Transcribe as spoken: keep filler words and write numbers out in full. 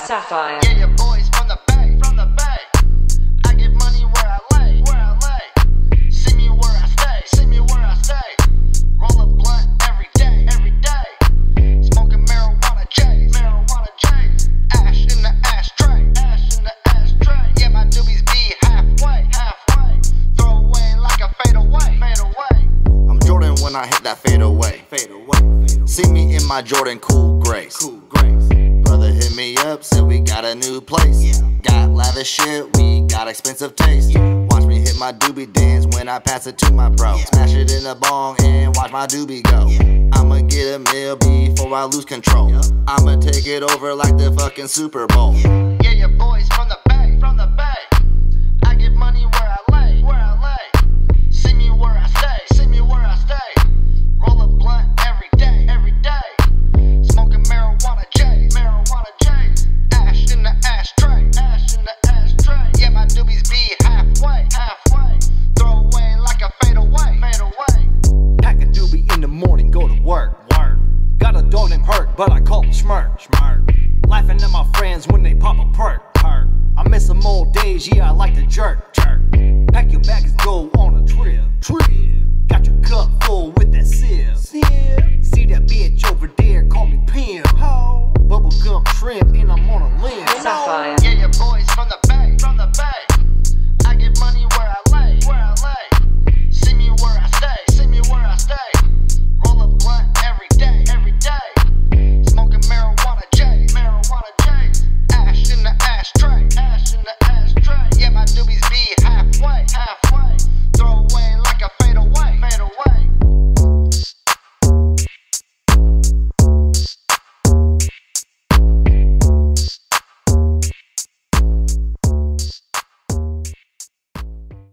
Sapphire. Yeah, your boys from the bay, from the bay. I get money where I lay, where I lay. See me where I stay, see me where I stay. Roll a blunt every day, every day. Smoking marijuana J's, marijuana J's. Ash in the ashtray, ash in the ashtray. Yeah, my doobies be halfway, halfway. Throw away like a fade away, fade away. I'm Jordan when I hit that fade away, fade away. See me in my Jordan cool grace, cool grace. Brother hit me up, said we got a new place. Yeah. Got lavish shit, we got expensive taste. Yeah. Watch me hit my doobie dance when I pass it to my bro. Yeah. Smash it in the bong and watch my doobie go. Yeah. I'ma get a meal before I lose control. Yeah. I'ma take it over like the fucking Super Bowl. Yeah, yeah, your boys from the bay, from the bay. I get money where I lay, where I lay. See me where I stay, see me where I stay. Roll a blunt every day, every day. Smoking marijuana J's, marijuana J's. Ash in the ashtray, ash in the ashtray. Yeah, my doobies be halfway, halfway. Throw away like a fade away, fade away. Pack a doobie in the morning, go to work, work. Got a dog named Hurt, but I call him Schmirk, Schmirk. Laughing at my friends when they pop a perk, perk. I miss some old days, yeah, I like to jerk, jerk. Pack your bags and go on a trip, trip. Got your cup full with that sip, sip. See that bitch over there, call me Pimp. Bubblegum shrimp and I'm on a limb. Sapphire. Yeah, your boys from the bay.